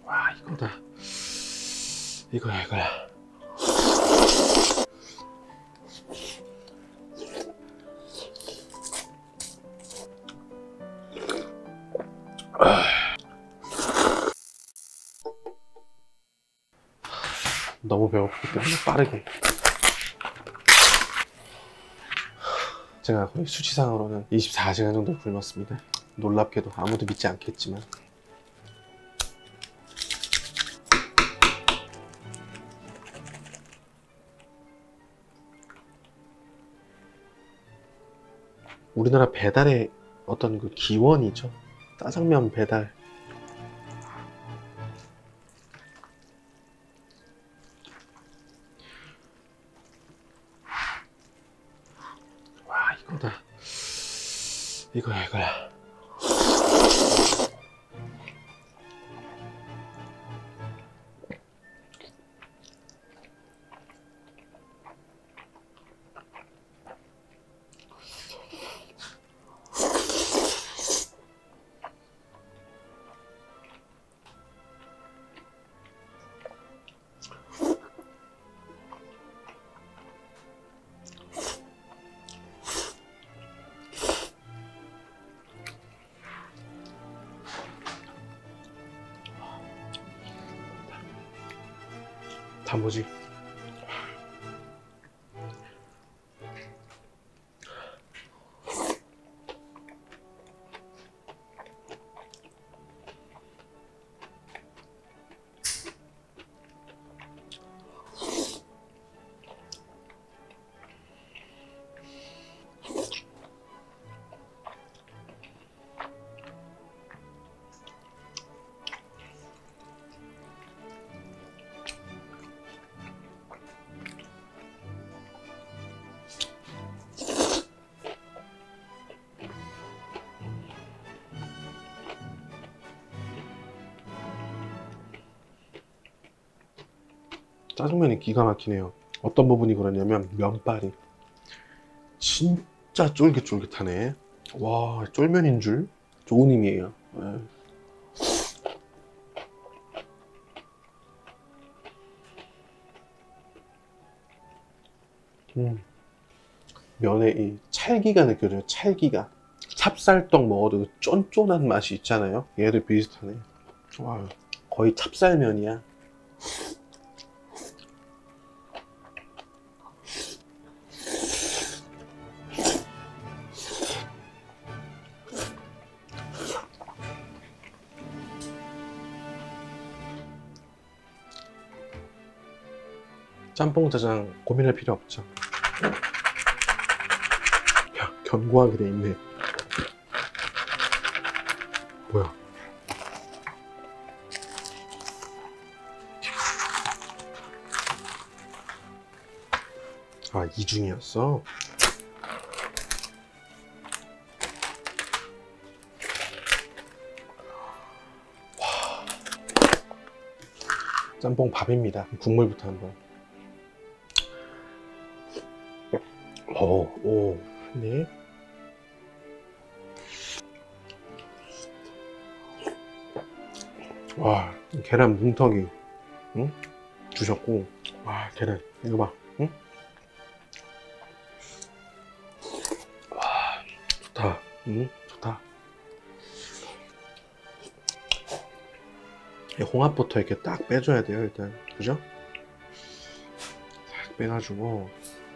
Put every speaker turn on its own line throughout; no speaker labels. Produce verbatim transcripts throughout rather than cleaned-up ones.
와, 이거다. 이거야, 이거야. 너무 배고프기 때문에 빠르게. 제가 거의 수치상으로는 이십사 시간 정도 굶었습니다. 놀랍게도 아무도 믿지 않겠지만. 우리나라 배달의 어떤 그 기원이죠. 짜장면 배달. 와, 이거다. 이거야, 이거야. 단무지. 짜장면이 기가 막히네요. 어떤 부분이 그러냐면 면발이 진짜 쫄깃쫄깃하네. 와, 쫄면인 줄? 좋은 의미예요. 네. 음. 면에 이 찰기가 느껴져요. 찰기가. 찹쌀떡 먹어도 쫀쫀한 맛이 있잖아요. 얘도 비슷하네. 와, 거의 찹쌀면이야. 짬뽕 짜장 고민할 필요 없죠. 야, 견고하게 돼 있네. 뭐야? 아, 이중이었어? 와. 짬뽕 밥입니다. 국물부터 한번. 오, 오, 네. 와, 계란 뭉텅이, 응? 주셨고, 와, 계란, 이거 봐, 응? 와, 좋다, 응? 좋다. 홍합부터 이렇게 딱 빼줘야 돼요, 일단, 그죠? 딱 빼가지고.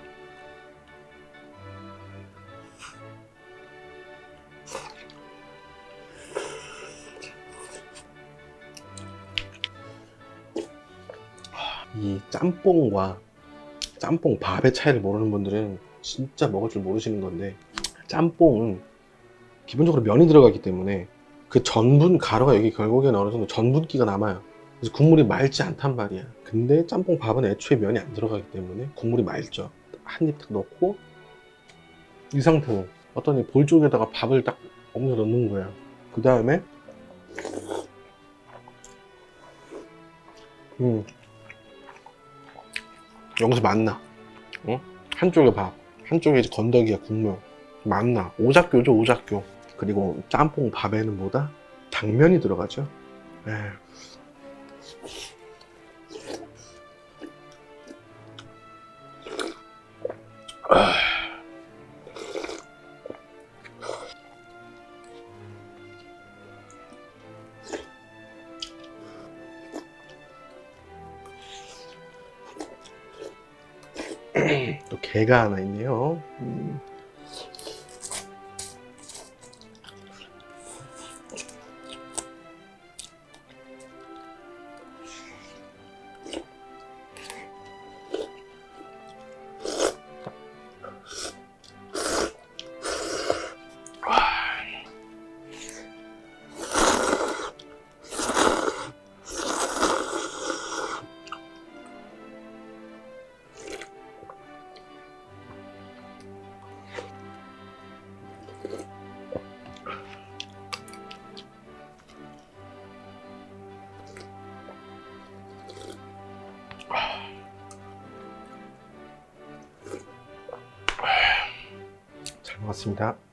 이 짬뽕과 짬뽕 밥의 차이를 모르는 분들은 진짜 먹을 줄 모르시는 건데, 짬뽕은 기본적으로 면이 들어가기 때문에 그 전분 가루가 여기 결국에는 어느 정도 전분기가 남아요. 그래서 국물이 맑지 않단 말이야. 근데 짬뽕 밥은 애초에 면이 안 들어가기 때문에 국물이 맑죠. 한 입 딱 넣고 이 상태로 어떤 볼 쪽에다가 밥을 딱 옮겨 넣는 거야. 그 다음에 음 여기서 맛나. 어? 한쪽에 밥, 한쪽에 이제 건더기야 국물. 맛나. 오작교죠, 오작교. 그리고 짬뽕 밥에는 뭐다? 당면이 들어가죠. 에이. 또 게가 하나 있네요. 음. 잘 먹었습니다.